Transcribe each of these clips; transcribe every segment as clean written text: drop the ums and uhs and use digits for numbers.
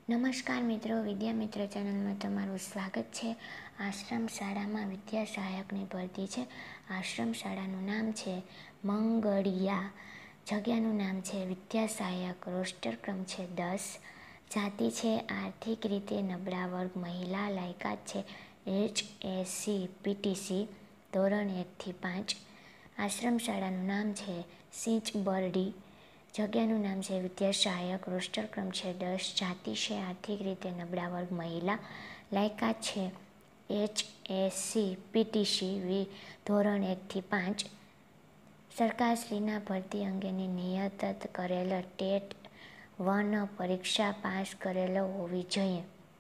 નમસ્કાર મિત્રો, વિદ્યામિત્ર ચેનલમાં તમારું સ્વાગત છે। આશ્રમ શાળામાં વિદ્યા સહાયકની ભરતી છે। આશ્રમ શાળાનું નામ છે મંગળિયા, જગ્યાનું નામ છે વિદ્યા સહાયક, રોસ્ટર ક્રમ છે 10, જાતિ છે આર્થિક રીતે નબળા વર્ગ મહિલા, લાયકાત છે HSC PTC, ધોરણ 1 થી 5। આશ્રમ શાળાનું નામ છે સિંચબરડી, જગ્યાનું નામ છે વિદ્યા સહાયક, રોસ્ટર ક્રમ છે 10, જાતિ છે આર્થિક રીતે નબળા વર્ગ મહિલા, લાયકાત છે HSC PTC, ધોરણ 1 થી 5। સરકારશ્રીના ભરતી અંગેની નિયત કરેલ ટેટ 1 પરીક્ષા પાસ કરેલ હોવી જોઈએ।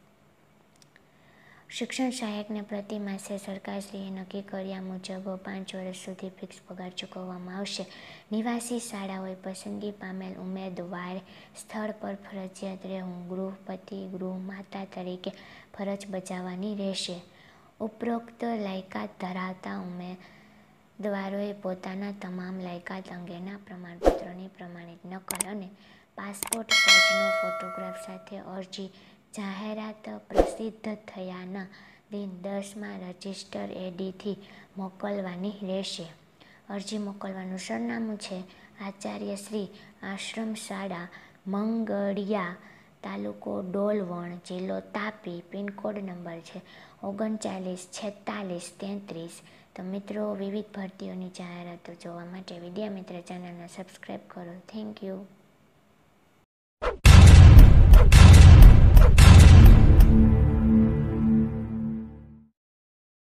શિક્ષણ સહાયકને પ્રતિ માસે સરકારશ્રીએ નક્કી કર્યા મુજબ 5 વર્ષ સુધી ફિક્સ પગાર ચૂકવવામાં આવશે। નિવાસી શાળાઓએ પસંદગી પામેલ ઉમેદવાર સ્થળ પર ફરજિયાત રહેવું, ગૃહપતિ ગૃહમાતા તરીકે ફરજ બજાવવાની રહેશે। ઉપરોક્ત લાયકાત ધરાવતા ઉમેદવારોએ પોતાના તમામ લાયકાત અંગેના પ્રમાણપત્રોની પ્રમાણિત નકલ અને પાસપોર્ટ સાઇઝનો ફોટોગ્રાફ સાથે અરજી જાહેરાત પ્રસિદ્ધ થયાના દિન 10માં રજિસ્ટર ADથી મોકલવાની રહેશે। અરજી મોકલવાનું સરનામું છે આચાર્ય શ્રી આશ્રમ શાળા, મંગળિયા, તાલુકો ડોલવણ, જિલ્લો તાપી, પિનકોડ નંબર છે 394633। તો મિત્રો, વિવિધ ભરતીઓની જાહેરાતો જોવા માટે વિદ્યામિત્ર ચેનલને સબસ્ક્રાઈબ કરો। Thank you.